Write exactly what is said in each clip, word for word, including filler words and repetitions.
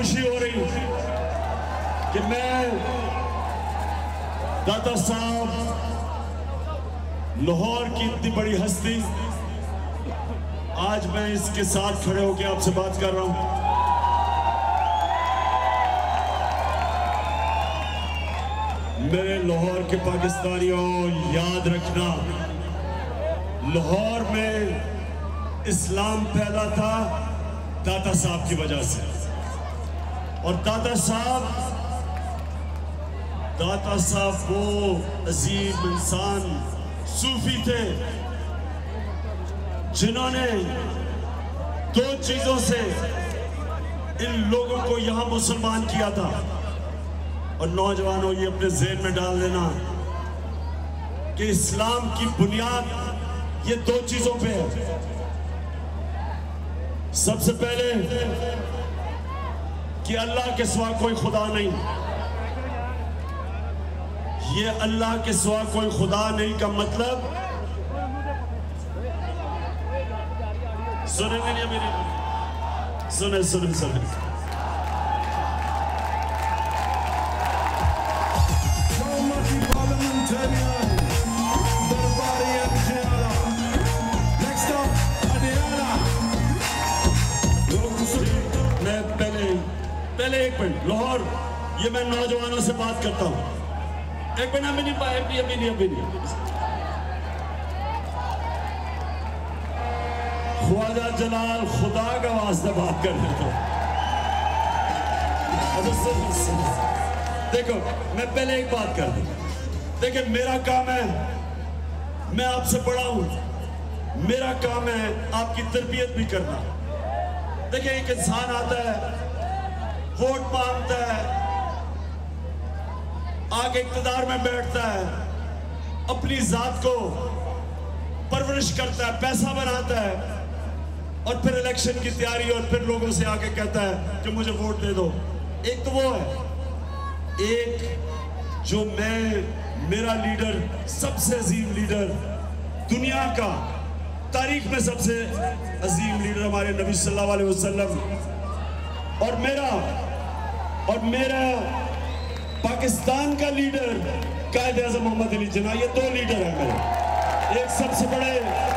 खुशी हो रही कि मैं दादा साहब लाहौर की इतनी बड़ी हस्ती, आज मैं इसके साथ खड़े होकर आपसे बात कर रहा हूं। मेरे लाहौर के पाकिस्तानियों, याद रखना, लाहौर में इस्लाम फैला था दादा साहब की वजह से। और दादा साहब दादा साहब वो अजीम इंसान सूफी थे जिन्होंने दो चीजों से इन लोगों को यहां मुसलमान किया था। और नौजवानों, ये अपने ज़हन में डाल देना कि इस्लाम की बुनियाद ये दो चीजों पे है। सबसे पहले कि अल्लाह के सिवा कोई खुदा नहीं। ये अल्लाह के सिवा कोई खुदा नहीं का मतलब, सुने नहीं मेरी, सुने सुने सुने मैं पहले पहले एक मिनट लाहौर, ये मैं नौजवानों से बात करता हूं। एक मिनट, अभी नहीं पाए, अभी अभी नहीं अभी नहीं ख्वाजा जलाल, खुदा का वास्ता बात कर लेता हूं। देखो, मैं पहले एक बात कर दूं। देखिए, मेरा काम है, मैं आपसे बड़ा हूं, मेरा काम है आपकी तरबियत भी करना। देखिए, एक इंसान आता है, वोट मांगता है, आगे इक़्तिदार में बैठता है, अपनी जात को परवरिश करता है, पैसा बनाता है, और फिर इलेक्शन की तैयारी, और फिर लोगों से आके कहता है कि मुझे वोट दे दो। एक तो वो है, एक जो मैं, मेरा लीडर, सबसे अजीम लीडर दुनिया का, तारीख में सबसे अजीम लीडर हमारे नबी सल्लल्लाहु अलैहि वसल्लम, और मेरा और मेरा पाकिस्तान का लीडर कायद-ए-आज़म मोहम्मद अली जिन्ना। ये दो लीडर हैं मेरे। एक सबसे बड़े,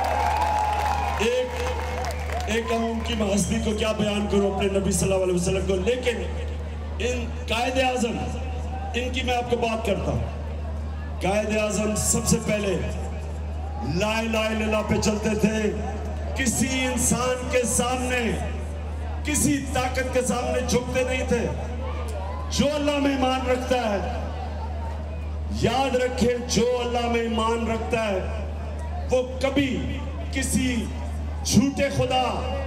एक एक उनकी हस्ती को क्या बयान करूं अपने नबी सल्लल्लाहु अलैहि वसल्लम को, लेकिन इन कायद-ए-आज़म, इनकी मैं आपको बात करता हूं। कायद-ए-आज़म सबसे पहले ला इलाहा इल्लल्लाह पे चलते थे। किसी इंसान के सामने, किसी ताकत के सामने झुकते नहीं थे। जो अल्लाह में ईमान रखता है, याद रखे, जो अल्लाह में ईमान रखता है वो कभी किसी झूठे खुदा,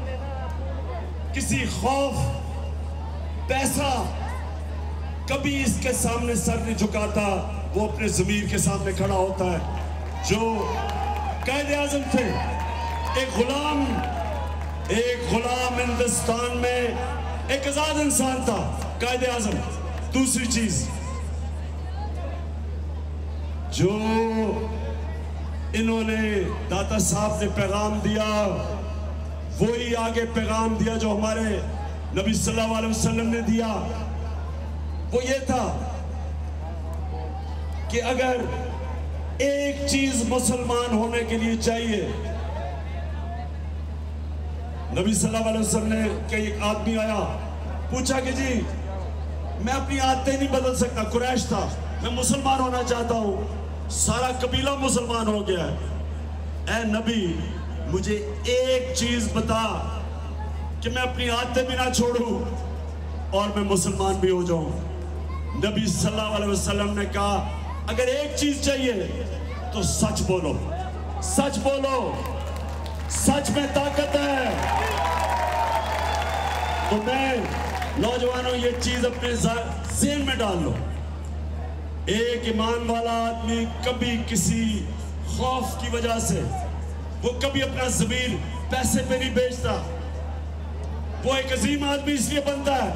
किसी खौफ, पैसा, कभी इसके सामने सर नहीं झुकाता। वो अपने ज़मीर के सामने खड़ा होता है। जो कायद-ए-आज़म थे, एक गुलाम, एक गुलाम हिंदुस्तान में एक आजाद इंसान था कायद-ए-आज़म। दूसरी चीज जो इन्होंने, दादा साहब ने पैगाम दिया, वही आगे पैगाम दिया जो हमारे नबी सल्लल्लाहु अलैहि वसल्लम ने दिया। वो ये था कि अगर एक चीज मुसलमान होने के लिए चाहिए, नबी सल्लल्लाहु अलैहि वसल्लम ने, कि एक आदमी आया, पूछा कि जी मैं अपनी आदतें नहीं बदल सकता, कुरैश था, मैं मुसलमान होना चाहता हूं, सारा कबीला मुसलमान हो गया है, ए नबी मुझे एक चीज बता कि मैं अपनी आदतें भी ना छोड़ूं और मैं मुसलमान भी हो जाऊं। नबी सल्लल्लाहु अलैहि वसल्लम ने कहा, अगर एक चीज चाहिए तो सच बोलो, सच बोलो, सच में ताकत है। तो मैं नौजवानों, ये चीज अपने ज़हन में डाल लो। एक ईमान वाला आदमी कभी किसी खौफ की वजह से, वो कभी अपना ज़मीर पैसे पे नहीं बेचता। वो एक अजीम आदमी इसलिए बनता है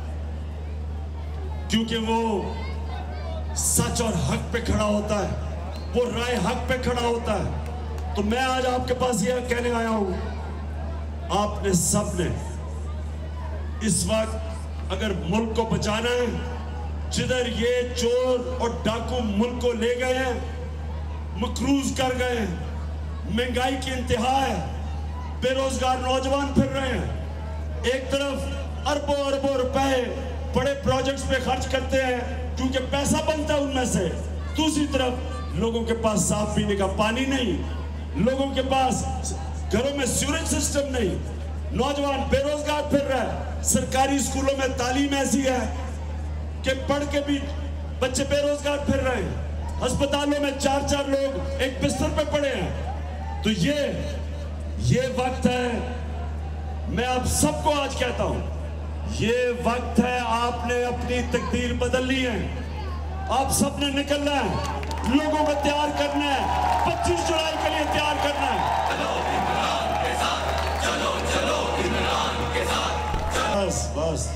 क्योंकि वो सच और हक पे खड़ा होता है, वो राय हक पे खड़ा होता है। तो मैं आज आपके पास यह कहने आया हूं, आपने सबने इस वक्त अगर मुल्क को बचाना है, जिधर ये चोर और डाकू मुल्क को ले गए हैं, मकरूज कर गए हैं, महंगाई की इंतहा है, बेरोजगार नौजवान फिर रहे हैं। एक तरफ अरबों अरबों रुपए बड़े प्रोजेक्ट्स पे खर्च करते हैं क्योंकि पैसा बनता है उनमें से, दूसरी तरफ लोगों के पास साफ पीने का पानी नहीं, लोगों के पास घरों में सीवरेज सिस्टम नहीं, नौजवान बेरोजगार फिर रहा है। सरकारी स्कूलों में तालीम ऐसी है कि पढ़ के भी बच्चे बेरोजगार फिर रहे हैं, अस्पतालों में चार चार लोग एक बिस्तर पे पड़े हैं। तो ये ये वक्त है, मैं आप सबको आज कहता हूं, ये वक्त है, आपने अपनी तकदीर बदलनी है, आप सबने निकलना है, लोगों को तैयार करना है, पच्चीस जुलाई के लिए तैयार करना है। चलो इमरान के साथ, चलो चलो इमरान के साथ, चलो। बस बस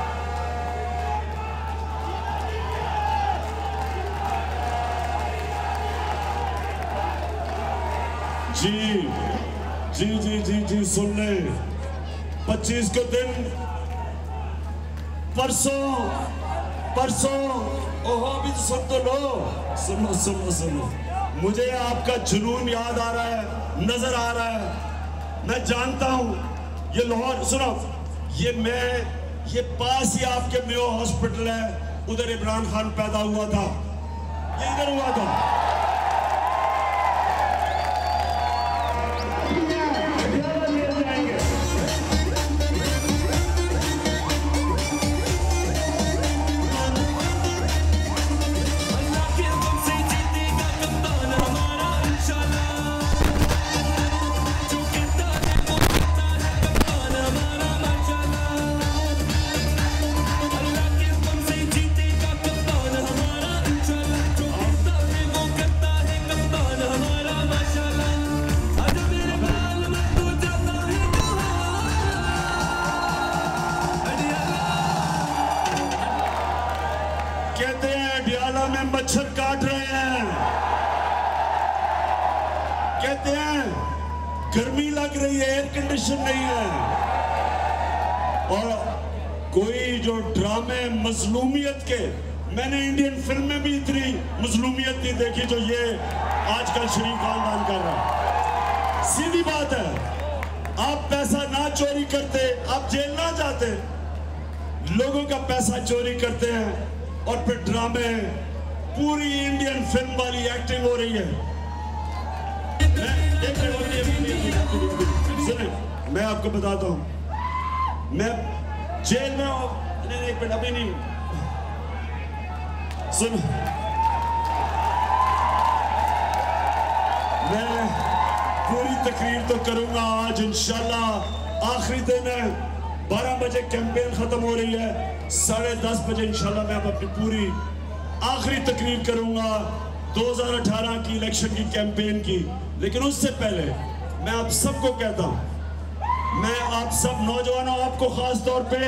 जी जी जी जी जी सुन ले, पच्चीस को दिन परसों परसों ओहो भी सुन तो लो, सुनो सुनो सुनो, मुझे आपका जुनून याद आ रहा है, नजर आ रहा है, मैं जानता हूं ये लाहौर, सुनो, ये मैं ये पास ही आपके मेयो हॉस्पिटल है, उधर इमरान खान पैदा हुआ था, ये इधर हुआ था। कहते हैं अडियाला में मच्छर काट रहे हैं, कहते हैं गर्मी लग रही है, एयर कंडीशन नहीं है, और कोई जो ड्रामे मजलूमियत के, मैंने इंडियन फिल्म में भी इतनी मजलूमियत नहीं देखी जो ये आजकल शरीफ खानदान कर रहा है। सीधी बात है, आप पैसा ना चोरी करते, आप जेल ना जाते, लोगों का पैसा चोरी करते हैं और फिर ड्रामे, पूरी इंडियन फिल्म वाली एक्टिंग हो रही है। सुने, मैं आपको बताता हूं, मैं जेल में हूं, नहीं एक मिनट अभी नहीं, सुन, मैं पूरी तकरीर तो करूंगा आज इंशाल्लाह, आखिरी दिन है, बारह बजे कैंपेन खत्म हो रही है, साढ़े दस बजे इंशाल्लाह मैं अपनी पूरी आखिरी तकरीर करूंगा दो हज़ार अठारह की इलेक्शन की कैंपेन की। लेकिन उससे पहले मैं आप सबको कहता हूं, मैं आप सब नौजवानों, आपको खास तौर पे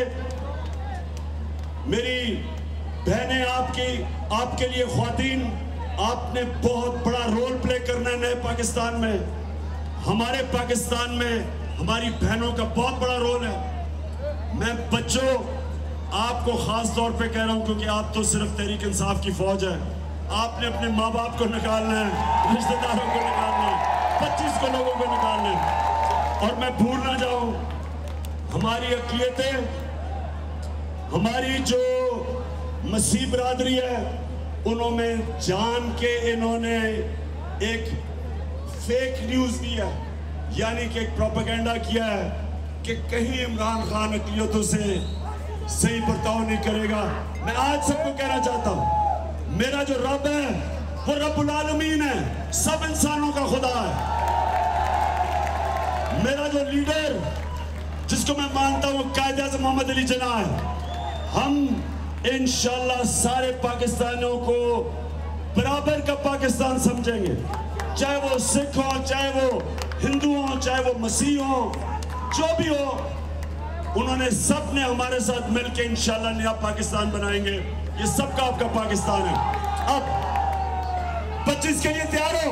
मेरी बहनें, आपकी आपके लिए ख्वातीन, आपने बहुत बड़ा रोल प्ले करना है नए पाकिस्तान में। हमारे पाकिस्तान में हमारी बहनों का बहुत बड़ा रोल है। मैं बच्चों आपको खास तौर पे कह रहा हूं क्योंकि आप तो सिर्फ तहरीक इंसाफ की फौज है, आपने अपने माँ बाप को निकालना है, रिश्तेदारों को निकालना है, पच्चीस को लोगों को निकालना है। और मैं भूल ना जाऊं, हमारी अक़लियतें, हमारी जो मसीह बरादरी है, उन्होंने जान के इन्होंने एक फेक न्यूज़ दिया, यानी कि एक प्रोपेगेंडा किया है कि कहीं इमरान खान अक़लियतों से सही बर्ताव नहीं करेगा। मैं आज सबको कहना चाहता हूं, मेरा जो रब है वो रब्बुल आलमीन है, सब इंसानों का खुदा है। मेरा जो लीडर जिसको मैं मानता हूं कायदे आज़म मोहम्मद अली जिन्ना है। हम इंशाल्लाह सारे पाकिस्तानियों को बराबर का पाकिस्तान समझेंगे, चाहे वो सिख हो, चाहे वो हिंदू हो, चाहे वो मसीह हो, जो भी हो, उन्होंने सब ने हमारे साथ मिलकर इंशाल्लाह नया पाकिस्तान बनाएंगे। ये सबका आपका पाकिस्तान है। अब पच्चीस के लिए तैयार हो,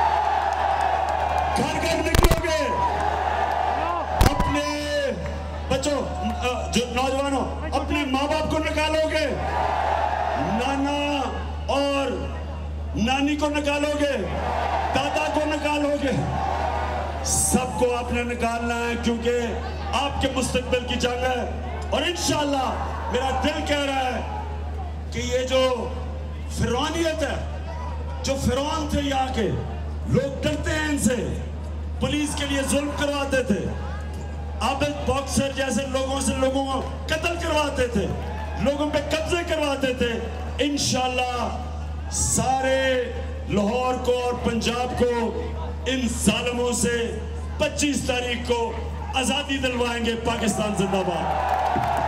घर घर निकलोगे, अपने बच्चों, जो नौजवानों, अपने माँ बाप को निकालोगे, नाना और नानी को निकालोगे, दादा को निकालोगे, सबको आपने निकालना है, क्योंकि आपके मुस्तकबिल की जंग है। और इंशाअल्लाह मेरा दिल कह रहा है कि ये जो फिरौनियत है, जो फिरौन थे यहाँ के लोग, डरते हैं इनसे, पुलिस के लिए जुल्म करवाते थे, आबिद बॉक्सर जैसे लोगों से लोगों को कत्ल करवाते थे, लोगों पे कब्जे करवाते थे। इंशाअल्लाह सारे लाहौर को और पंजाब को इन जालिमों से पच्चीस तारीख को आजादी दिलवाएंगे। पाकिस्तान जिंदाबाद।